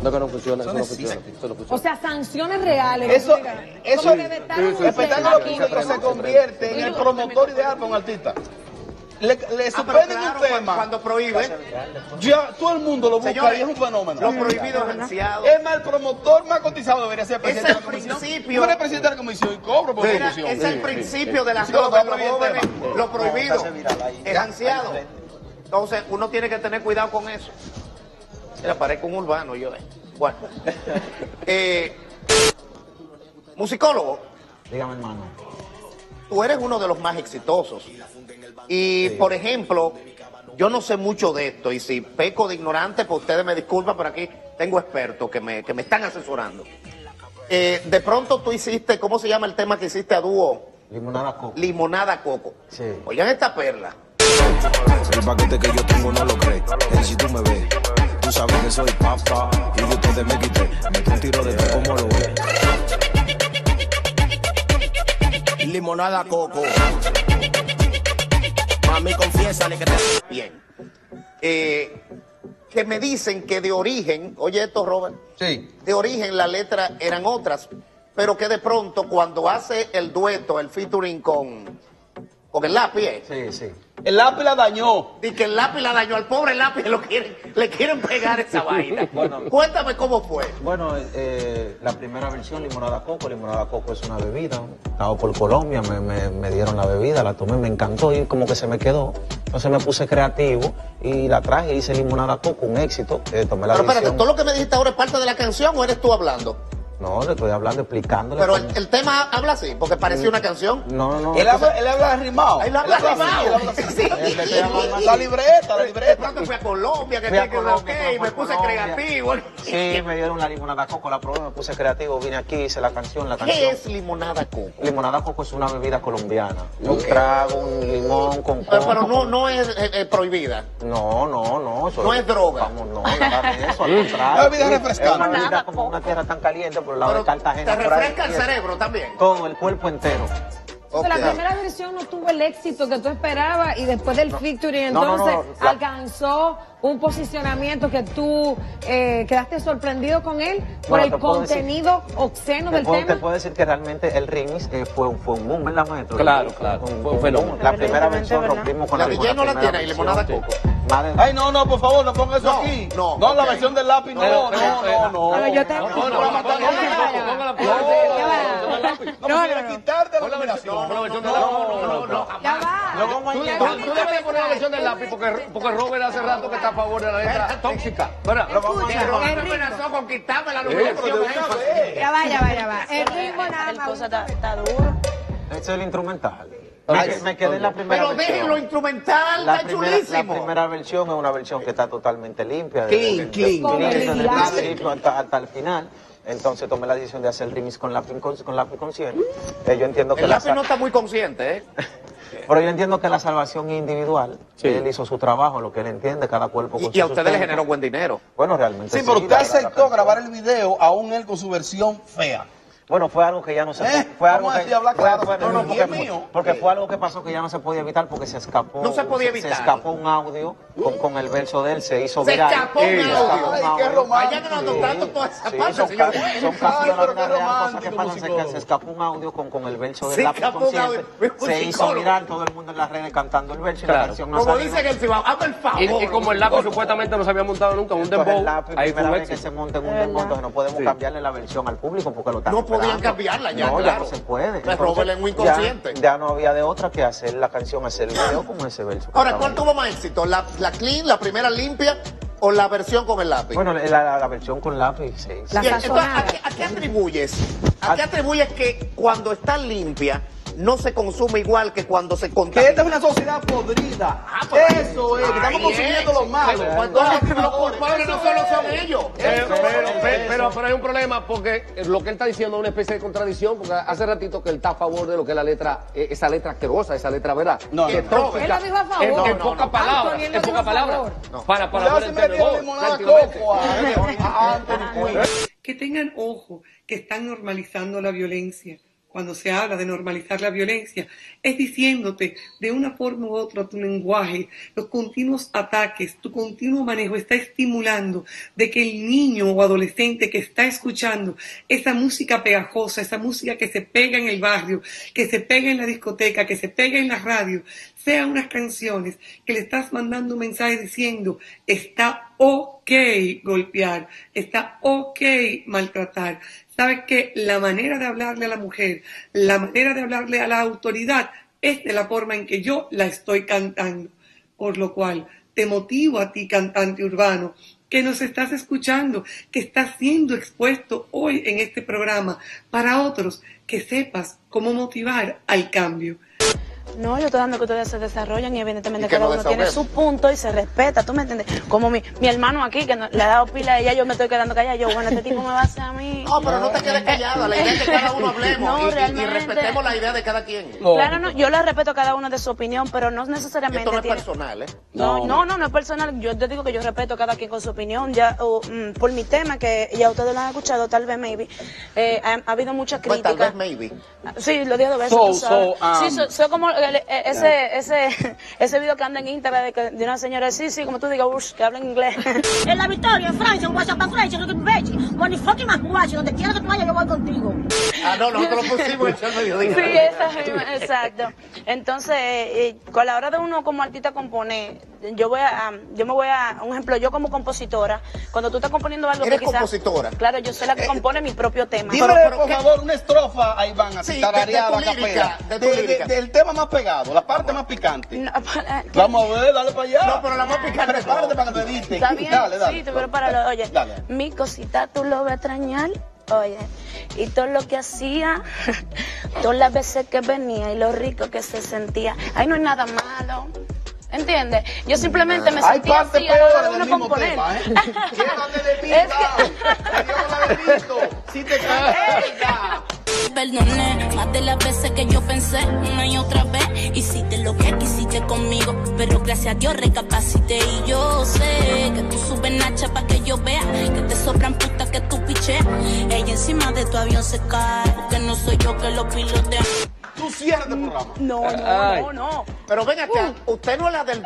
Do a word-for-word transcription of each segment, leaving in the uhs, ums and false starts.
No, que no funciona, eso, Eso no no funciona, existe. eso no funciona. O sea, sanciones reales. Eso, Como eso, que vetaron sí, sí, un sí, espectáculo sí, público sí, se sí, convierte sí, en el sí. promotor ideal para un artista. Le, le Ah, pero suspenden claro, un tema. cuando prohíbe, Ya todo el mundo lo busca señores, y es un fenómeno. lo prohibido es ansiado. Es más, el promotor más cotizado debería ser el Es presidente el de la comisión. principio. Tú eres presidente de la comisión y cobro por Mira, promoción. es el principio de las Sí, lo drogas, va a los prohibir el jóvenes, tema. lo prohibido No, viral ahí. es ansiado. Entonces, uno tiene que tener cuidado con eso. Mira, parezco un urbano yo. eh. Bueno. Eh, musicólogo, Dígame, hermano. tú eres uno de los más exitosos. Y, por ejemplo, yo no sé mucho de esto, y si peco de ignorante, pues ustedes me disculpan, pero aquí tengo expertos que me, que me están asesorando. Eh, de pronto tú hiciste, ¿cómo se llama el tema que hiciste a dúo? Limonada coco. Limonada Coco. Sí. Oigan esta perla. El paquete que yo tengo no lo crees. Hey, si tú me ves, tú sabes que soy papá. Y de ustedes me quité. Meto un tiro de ti como lo ves. Limonada coco. Mami, confiésale que te... Bien. Eh, que me dicen que de origen, oye esto, Robert, Sí. de origen las letras eran otras, pero que de pronto cuando hace el dueto, el featuring con, con el lápiz, eh, Sí, sí. El lápiz la dañó. y que el lápiz la dañó al pobre lápiz, lo quieren, le quieren pegar esa vaina. Bueno. Cuéntame cómo fue. Bueno, eh, la primera versión, limonada coco. Limonada coco es una bebida. Estaba por Colombia, me, me, me dieron la bebida, la tomé, me encantó y como que se me quedó. Entonces me puse creativo y la traje, hice limonada coco, un éxito. Eh, tomé la Pero espérate, decisión. ¿todo lo que me dijiste ahora es parte de la canción o eres tú hablando? No, le estoy hablando, explicándole. Pero cómo- el, el tema habla así, porque parecía una canción. No, no. Él habla, él habla rimado. Ahí lo habla Él así, rimado. él habla así. Sí. Él le estoy hablando así. La libreta, la De libreta. pronto fui a Colombia, que Fui a tiene que Colombia, ok, fui a me puse Colombia. creativo. Sí, me dieron la limonada coco, la probé, me puse creativo, vine aquí, hice la canción, la canción. ¿Qué es limonada coco? Limonada coco es una bebida colombiana. Un trago, un limón con coco. Pero, pero no, no es eh, eh, prohibida. No, no, no. Eso No es droga. Vamos, no, nada de eso, al contrario. Una bebida refrescante. Es una bebida como una tierra tan caliente por el lado Pero de Cartagena. te por ahí, refresca el y es cerebro también. Todo, el cuerpo entero. Entonces, Ok. la primera versión no tuvo el éxito que tú esperabas y después del featuring No, no, no, entonces la- alcanzó un posicionamiento que tú eh, quedaste sorprendido con él por Bueno, el te puedo decir- contenido obsceno Te del puedo, tema. te puedo decir que realmente el remix eh, fue, un, fue un boom, ¿verdad, maestro? Claro, claro, fue un fenómeno. La primera versión ¿verdad? rompimos con La la, con Villena no la primera tiene, y versión. limonada Sí. coco. Más de- Ay, no, no, por favor, no ponga eso No, aquí. no, No, la ok. versión del lápiz, no, no, no, no. Pero yo te- No, No, no, no, no, no, no, no, no, Póngala, no, póngala, ya va. no, No, me quiere no, no. quitarte la Pon la versión, nominación. pon la versión No, del lápiz. no, no, no, no. Ya va. No, ¿cómo Tú, hay Ya tú, va. tú debes poner la versión del lápiz porque, porque Robert hace rato que está a favor de la letra tóxica. ¿Verdad? Escucha, el Me ritmo. amenazó con quitarme la Eh, pero de nominación. una vez. Ya va, ya va, ya va. El ritmo nada El más. cosa está, está duro. Ese es el instrumental. Ok. Me, me quedé en la primera Pero versión. déjenlo instrumental, La está primera, la chulísimo. primera versión es una versión que está totalmente limpia. Clean, clean. Desde el Clean. principio hasta, hasta el final. Entonces tomé la decisión de hacer el remix con lápiz, con, con lápiz consciente. Eh, yo entiendo que El la lápiz no está muy consciente, ¿eh? Pero yo entiendo que la salvación es individual. Sí. Él hizo su trabajo, lo que él entiende, cada cuerpo con Y, y a su ustedes le sustento. generó buen dinero. Bueno, realmente Sí, pero usted la- la- la aceptó canción. grabar el video, aún él con su versión fea. Bueno, fue algo que ya no se ¿Eh? fue algo Vamos a que decir, habla fue- claro, fue- no, no, porque, porque es fue- mío. porque fue algo que pasó que ya no se podía evitar porque se escapó. No se podía Se, evitar. escapó un audio con, con el verso de él, se hizo Se viral. escapó un Se audio. escapó un Ay, qué audio. romántico. Allá no nos tanto toda esa Sí, parte, son, señor. ca- son Ay, casos de la pero vida qué real, cosas que romántico, pasan, se, musicólogo. se escapó un audio con, con el verso Se del lápiz escapó un consciente, audio, se hizo musicólogo. viral, todo el mundo en las redes cantando el verso y la Claro. canción no Como salió. dice que el Cibao, hazme el favor. Y, y como el lápiz supuestamente no se había montado nunca en un Entonces, dembow, el lápiz, ahí fue primera un vez que éxito. se monta en un dembow, entonces no podemos Sí. cambiarle la versión al público porque lo están No podían esperando. cambiarla ya, No, ya claro. no se puede. Me Entonces, roben en un inconsciente. Ya, ya no había de otra que hacer la canción, hacer el video con ese verso. que Ahora, estaba ¿cuál ahí. tuvo más éxito? ¿La, la clean, la primera limpia o la versión con el lápiz? Bueno, la, la- la versión con lápiz, sí. La Bien, entonces, sazonada. ¿a qué, a qué atribuyes? ¿A qué atribuyes que cuando está limpia no se consume igual que cuando se Que contamina? esta es una sociedad podrida. Ah, pues, Eso es, que estamos ahí consumiendo es. lo malo. Pues, entonces, los culpables no solo son ellos. Pero, pero, pero, pero, pero hay un problema porque lo que él está diciendo es una especie de contradicción porque hace ratito que él está a favor de lo que es la letra, eh, esa letra asquerosa, esa letra, ¿verdad? No, Que no, tóxica. Él lo dijo a favor. En, en No, no, pocas no. palabras, Anthony, él lo en dijo pocas a palabras. favor. Para, para Ya poder se entender metió mejor, limonada prácticamente. coco a, a Anthony Quinn. Que tengan ojo, que están normalizando la violencia. cuando se habla de normalizar la violencia, es diciéndote de una forma u otra tu lenguaje, los continuos ataques, tu continuo manejo está estimulando de que el niño o adolescente que está escuchando esa música pegajosa, esa música que se pega en el barrio, que se pega en la discoteca, que se pega en la radio, sean unas canciones que le estás mandando un mensaje diciendo está ok golpear, está ok maltratar. Sabes que la manera de hablarle a la mujer, la manera de hablarle a la autoridad es de la forma en que yo la estoy cantando. Por lo cual te motivo a ti, cantante urbano, que nos estás escuchando, que estás siendo expuesto hoy en este programa para otros, que sepas cómo motivar al cambio. No, yo estoy dando que ustedes se desarrollan y evidentemente Y que cada no uno tiene su punto y se respeta, ¿tú me entiendes? Como mi, mi hermano aquí, que no, le ha dado pila a ella, yo me estoy quedando callada, yo, bueno, este tipo me va a hacer a mí. No, pero no te quedes callada, la idea es que cada uno hablemos No, y, y- y realmente. respetemos la idea de cada quien. Claro, no, yo le respeto a cada uno de su opinión, pero no necesariamente Esto no es tiene... personal, ¿eh? No, no, no, no es personal. Yo te digo que yo respeto a cada quien con su opinión. Ya o, mm, por mi tema, que ya ustedes lo han escuchado, tal vez, maybe, eh, ha, ha habido mucha Pues crítica. tal vez, maybe. Sí, lo digo dos veces. So, tú sabes. so, um, sí, soy so, como el- eh, ese, ese, ese video que anda en Instagram de, que- de una señora, sí, sí, como tú digas, ush, que habla en inglés. En la Victoria, en Francia, en Washington, Francia, en Beijing, when you fucking Washington, donde quiera que tú vayas, yo voy contigo. Ah, no, nosotros lo pusimos en el mediodía. Sí, esa misma, exacto. Entonces, eh, con la hora de uno como artista componer, yo voy a, um, yo me voy a, un ejemplo, yo como compositora, cuando tú estás componiendo algo ¿Eres que quizás... compositora? Claro, yo soy la que compone mi propio tema. Dímele, Pero- pero por ¿qué? favor, una estrofa a Iván, así Sí, tarareada, de- de tu lírica, capela. de tu De- de- lírica. del tema más pegado, la parte más picante. No, para- Vamos a ver, dale para allá. No, pero la más picante Prepárate no. para que te diste. ¿Está bien? Dale, dale. Sí, te prepáralo. Oye, Dale. mi cosita tú lo vas a extrañar. Oye, y todo lo que hacía, todas las veces que venía y lo rico que se sentía. Ahí no hay nada malo. ¿Entiendes? Yo simplemente me Hay sentía parte así a la hora peor de del uno mismo componer. tema, ¿eh? Llévate de Es vida. que- Dios la bendito. Si te caes, Perdoné más de las veces que yo pensé una y otra vez. Hiciste lo que quisiste conmigo, pero gracias a Dios recapacité. Y yo sé que tú subes nacha pa' que yo vea que te sobran putas que tú picheas. Ella encima de tu avión se cae, porque no soy yo que lo pilotea. tú cierras el programa. No, Ay. no, no, no. Pero ven acá, usted no es la del...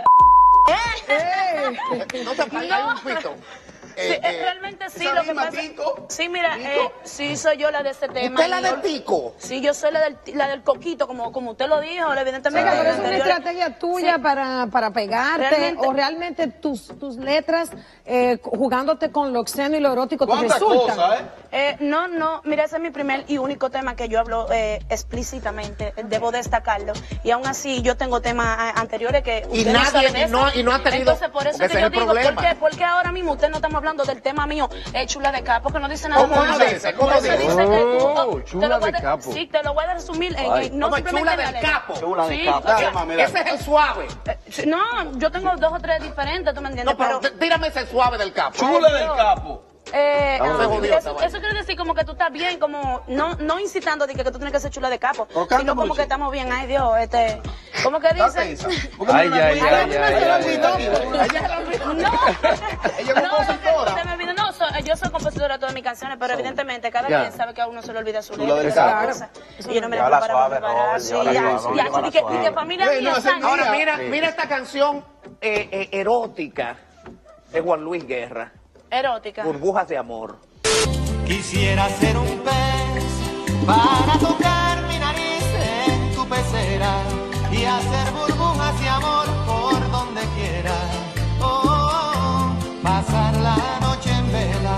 Eh. No te hay un pito. Sí, Eh, eh, eh, realmente sí, esa lo que misma pasa. Tito, Sí, mira, Tito. eh, sí soy yo la de ese tema. ¿Usted es la y del yo- tico? Sí, yo soy la del, la del coquito, como, como usted lo dijo, evidentemente. Venga, pero es en una anteriores- estrategia tuya Sí. para, para pegarte Realmente- o realmente tus, tus letras eh, jugándote con lo obsceno y lo erótico te ¿Cuántas resultan. cosas, eh? Eh, no, no, mira, ese es mi primer y único tema que yo hablo eh, explícitamente, debo destacarlo. Y aún así yo tengo temas eh, anteriores que Y usted nadie- no sabe de y eso. no- y no ha tenido- Entonces, por eso porque que ese yo es el digo, ¿por problema. qué, por qué ahora mismo usted no estamos hablando del tema mío, eh, chula de capo, que no dice nada ¿Cómo malo? dice? ¿Cómo Por eso dice? dice que tú- Oh, te chula lo voy de a- capo. Sí, te lo voy a resumir en, Ay. en- no Como simplemente chula en la del letra. capo. Chula de Sí, capo. o sea, Dale, mami, dale. Ese es el suave. eh, sí, no, yo tengo dos o tres diferentes, ¿tú me entiendes? No, pero t- tírame ese suave del capo. Chula del capo. Eh, Estamos ah, jodidos, eso, esta eso quiere decir como que tú estás bien, como no no incitando de que, que tú tienes que ser chula de capo, Pero canta sino como mucho. que estamos bien. Ay Dios, este, ¿cómo que Date dice? esa. Porque Ay, mira, ay, mira, ay, mira, ay, mira, ay, mira, ay, mira, ella es la misma. No, Ella es no, compositora. se me olvidó, no, so- yo soy compositora de todas mis canciones, pero evidentemente cada Ya. quien sabe que a uno se le olvida su Chula letra, del y esas capo. cosas. Y yo no me la Llévala preparo suave, para preparar, no, sí, llévala ya, suave, ya, llévala y que, y suave. que familia Güey, mía, no, ese sangre. es Ahora Sí. mira, mira esta canción eh, eh, erótica de Juan Luis Guerra, Erótica. Burbujas de Amor. Quisiera ser un pez para tocar mi nariz en tu pecera y hacer burbujas de amor por donde quiera. Oh, oh, oh, pasar la noche en vela,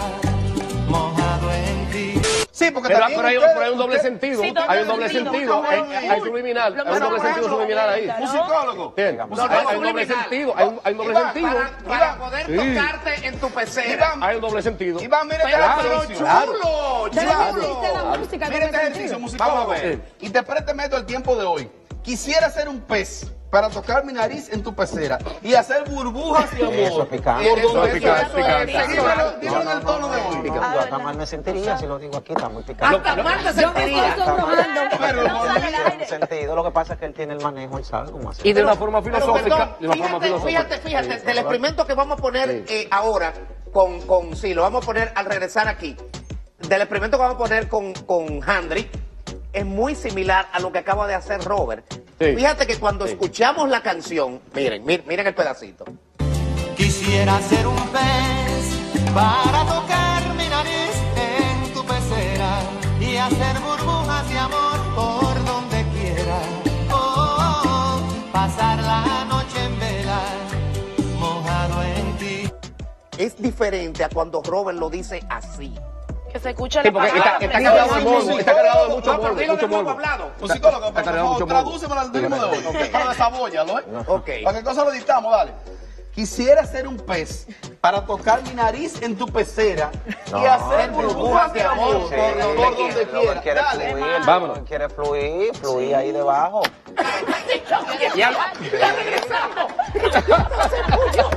mojado en ti. Sí, porque Pero, también pero hay, ustedes- pero hay un doble ustedes- sentido, Sí, doble hay un doble sentido. sentido, hay, hay- hay Uy, subliminal, lo hay un mismo doble con sentido eso, subliminal ahí. claro. Musicólogo. Bien, No, hay, no, hay un doble subliminal. sentido, hay un, hay un doble Iván, sentido. Para, para poder Sí. tocarte en tu pecera. Iván, Hay un doble sentido. Iván, mira este Pero ejercicio. chulo, Ya lo Claro. hiciste la música, Mira doble este ejercicio, sentido. musicólogo. Vamos a ver. Interpréteme esto el tiempo de hoy. Quisiera ser un pez para tocar mi nariz en tu pecera y hacer burbujas de amor. Eso es picante. Por Eso donde es picante, quiera. picante. Sí, dímelo, dímelo en el tono de hoy. Yo hasta mal me sentiría si lo digo aquí, está muy picante. Hasta mal te Yo me sentiría. estoy sonrojando. Pero No sale al En aire. sentido, lo que pasa es que él tiene el manejo, él sabe cómo hacer. Y de una forma Pero, filosófica, perdón, de una forma fíjate, filosófica. fíjate, fíjate, del experimento que vamos a poner eh, ahora con, con, sí, lo vamos a poner al regresar aquí. Del experimento que vamos a poner con, con Handry, es muy similar a lo que acaba de hacer Robert. Sí. Fíjate que cuando Sí. escuchamos la canción, miren, miren, miren el pedacito. Quisiera ser un pez para tocar mi nariz en tu pecera y hacer burbujas de amor por donde quiera. Oh, pasar la noche en vela, mojado en ti. Es diferente a cuando Robert lo dice así. Que se escucha Sí, la porque está, palabra. está cargado de morbo, está cargado de mucho No, pero morbo, dilo mucho que no morbo. hablado. Un Está- psicólogo, está por cargado de favor, mucho morbo. tradúcemelo al ritmo de hoy. Ok. Para desabóllalo, ¿eh? Ok. Para que cosa lo dictamos, dale. Quisiera ser un pez para tocar mi nariz en tu pecera y No, hacer burbujas de amor Sí, por, por donde Robert quiera. quiere Dale. fluir, Vámonos. Robert quiere fluir, fluir ahí debajo. Ya- ¡Ya regresamos! Entonces, Julio,